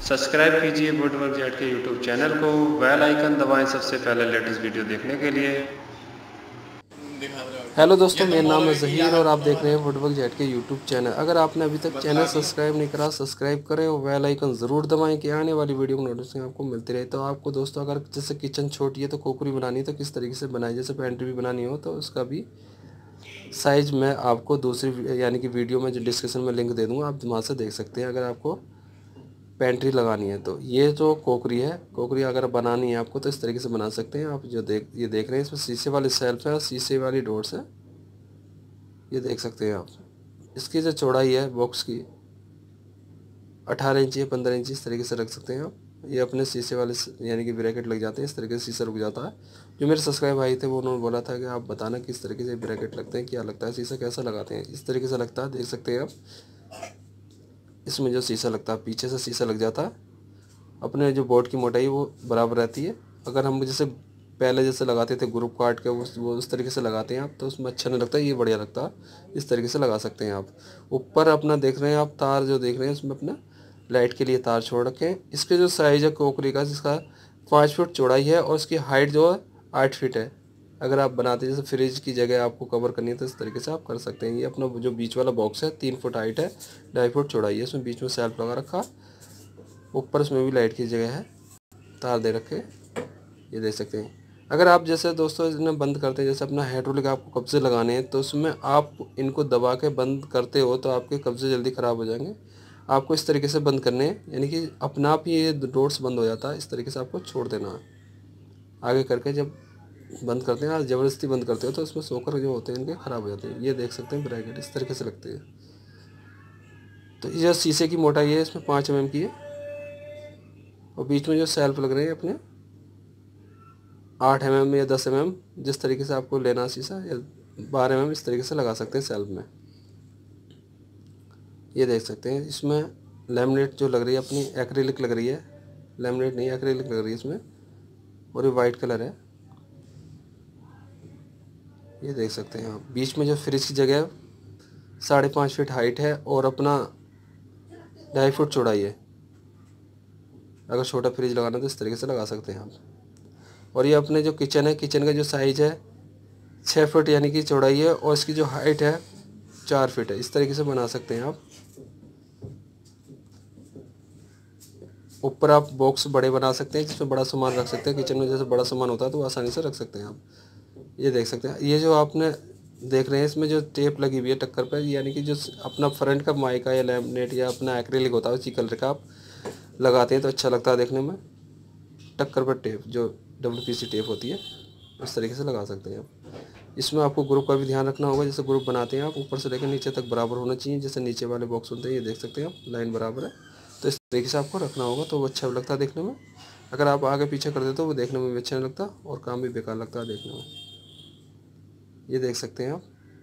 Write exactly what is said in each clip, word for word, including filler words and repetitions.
Subscribe कीजिए Woodwork Jet के YouTube channel को, बेल आइकन दबाएं सबसे पहले लेटेस्ट वीडियो देखने के लिए। हेलो दोस्तों, मेरा नाम है ज़हीर और आप देख रहे हैं वुडवर्क जेट के यूट्यूब चैनल। अगर आपने अभी तक चैनल सब्सक्राइब नहीं करा, सब्सक्राइब करें और बेल आइकन ज़रूर दबाएं कि आने वाली वीडियो की नोटिफिकेशन आपको मिलती रहे। तो आपको दोस्तों, अगर जैसे किचन छोटी है तो कोकरी बनानी है तो किस तरीके से बनाई, जैसे पेंट्री भी बनानी हो तो उसका भी साइज़ मैं आपको दूसरी यानी कि वीडियो में जो डिस्क्रिप्शन में लिंक दे दूँगा, आप वहाँ से देख सकते हैं। अगर आपको पेंट्री लगानी है तो ये जो कोकरी है, कोकरी अगर बनानी है आपको तो इस तरीके से बना सकते हैं। आप जो देख ये देख रहे हैं, इसमें शीशे वाली सेल्फ है, शीशे वाली डोर्स है, ये देख सकते हैं आप। इसकी जो चौड़ाई है बॉक्स की अठारह इंची या पंद्रह इंची, इस तरीके से रख सकते हैं आप। ये अपने शीशे वाले यानी कि ब्रैकेट लग जाते हैं, इस तरीके से शीशा रुक जाता है। जो मेरे सब्सक्राइब भाई थे वो उन्होंने बोला था कि आप बताना किस तरीके से ब्रैकेट लगते हैं, क्या लगता है, शीशा कैसा लगाते हैं। इस तरीके से लगता है, देख सकते हैं आप। इसमें जो शीशा लगता है, पीछे से शीशा लग जाता है। अपने जो बोर्ड की मोटाई वो बराबर रहती है। अगर हम जैसे पहले जैसे लगाते थे ग्रुप काट के, उस वो उस तरीके से लगाते हैं आप तो उसमें अच्छा नहीं लगता, ये बढ़िया लगता है। इस तरीके से लगा सकते हैं आप। ऊपर अपना देख रहे हैं आप, तार जो देख रहे हैं उसमें अपना लाइट के लिए तार छोड़ रखे हैं। इसके जो साइज़ है कोकरी का, जिसका पाँच फुट चौड़ाई है और इसकी हाइट जो है आठ फीट है। अगर आप बनाते हैं जैसे फ्रिज की जगह आपको कवर करनी है तो इस तरीके से आप कर सकते हैं। ये अपना जो बीच वाला बॉक्स है तीन फुट हाइट है, ढाई फुट चौड़ाई है। इसमें बीच में सेल्फ लगा रखा, ऊपर इसमें भी लाइट की जगह है, तार दे रखे, ये देख सकते हैं। अगर आप जैसे दोस्तों इन्हें बंद करते हैं, जैसे अपना हाइड्रोलिक आपको कब्जे लगाने हैं तो उसमें आप इनको दबा के बंद करते हो तो आपके कब्जे जल्दी ख़राब हो जाएंगे। आपको इस तरीके से बंद करने हैं, यानी कि अपना आप ही ये डोर्स बंद हो जाता है। इस तरीके से आपको छोड़ देना है। आगे करके जब बंद करते हैं, ज़बरदस्ती बंद करते हो तो उसमें सोकर जो होते हैं इनके ख़राब हो जाते हैं। ये देख सकते हैं ब्रैकेट इस तरीके से लगते हैं। तो ये शीशे की मोटाई है इसमें पाँच एम एम की है और बीच में जो सेल्फ लग रहे हैं अपने आठ एम एम या दस एम एम, जिस तरीके से आपको लेना शीशा, या बारह एम एम, इस तरीके से लगा सकते हैं सेल्फ में। ये देख सकते हैं। इसमें लैमिनेट जो लग रही है अपनी एक्रेलिक लग रही है, लैमिनेट नहीं एक्रेलिक लग रही है इसमें, और ये वाइट कलर है, ये देख सकते हैं आप। बीच में जो फ्रिज की जगह है साढ़े पाँच फीट हाइट है और अपना ढाई फुट चौड़ाई है। अगर छोटा फ्रिज लगाना तो इस तरीके से लगा सकते हैं आप। और ये अपने जो किचन है, किचन का जो साइज़ है छः फुट यानी कि चौड़ाई है और इसकी जो हाइट है चार फीट है। इस तरीके से बना सकते हैं आप। ऊपर आप बॉक्स बड़े बना सकते हैं जिसमें बड़ा सामान रख सकते हैं। किचन में जैसे बड़ा सामान होता है तो आसानी से रख सकते हैं आप। ये देख सकते हैं। ये जो आपने देख रहे हैं इसमें जो टेप लगी हुई है टक्कर पर, यानी कि जो अपना फ्रंट का माइका या लैमिनेट या अपना एक्रेलिक होता है उसी कलर का आप लगाते हैं तो अच्छा लगता है देखने में। टक्कर पर टेप जो डब्ल्यू पी सी टेप होती है उस तरीके से लगा सकते हैं आप। इसमें आपको ग्रुप का भी ध्यान रखना होगा। जैसे ग्रुप बनाते हैं आप, ऊपर से लेकर नीचे तक बराबर होना चाहिए। जैसे नीचे वाले बॉक्स होते हैं, ये देख सकते हैं आप, लाइन बराबर है तो इस तरीके से आपको रखना होगा तो वो अच्छा लगता है देखने में। अगर आप आगे पीछे कर देते हो वो देखने में भी अच्छा नहीं लगता और काम भी बेकार लगता है देखने में। ये देख सकते हैं आप।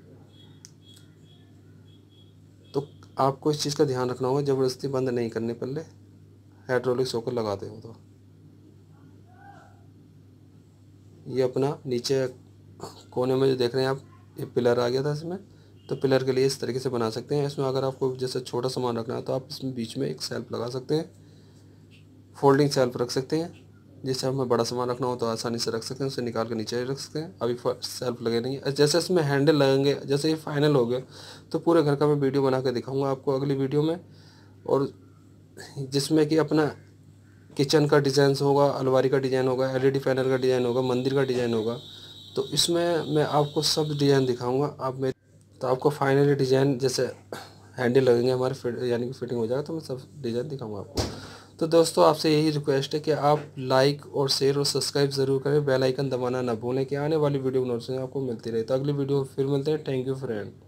तो आपको इस चीज़ का ध्यान रखना होगा, ज़बरदस्ती बंद नहीं करने पहले हाइड्रोलिक सोकर लगाते हो तो। ये अपना नीचे कोने में जो देख रहे हैं आप, ये पिलर आ गया था इसमें, तो पिलर के लिए इस तरीके से बना सकते हैं। इसमें अगर आपको जैसे छोटा सामान रखना है तो आप इसमें बीच में एक सेल्फ लगा सकते हैं, फोल्डिंग सेल्फ रख सकते हैं। जैसे हमें बड़ा सामान रखना हो तो आसानी से रख सकते हैं, उसे निकाल कर नीचे रख सकते हैं। अभी सेल्फ लगे नहीं है। जैसे इसमें हैंडल लगेंगे, जैसे ये फाइनल हो गया तो पूरे घर का मैं वीडियो बना कर दिखाऊँगा आपको अगली वीडियो में, और जिसमें कि अपना किचन का डिज़ाइन होगा, अलमारी का डिज़ाइन होगा, एलईडी पैनल का डिज़ाइन होगा, मंदिर का डिज़ाइन होगा। तो इसमें मैं आपको सब डिज़ाइन दिखाऊंगा। आप मेरे तो आपको फाइनली डिज़ाइन जैसे हैंडल लगेंगे हमारे फिट यानी कि फिटिंग हो जाएगा तो मैं सब डिज़ाइन दिखाऊंगा आपको। तो दोस्तों आपसे यही रिक्वेस्ट है कि आप लाइक और शेयर और सब्सक्राइब ज़रूर करें, बेल आइकन दबाना ना भूलें कि आने वाली वीडियो नोटिफिकेशन आपको मिलती रहे। तो अगली वीडियो फिर मिलते हैं। Thank you friend.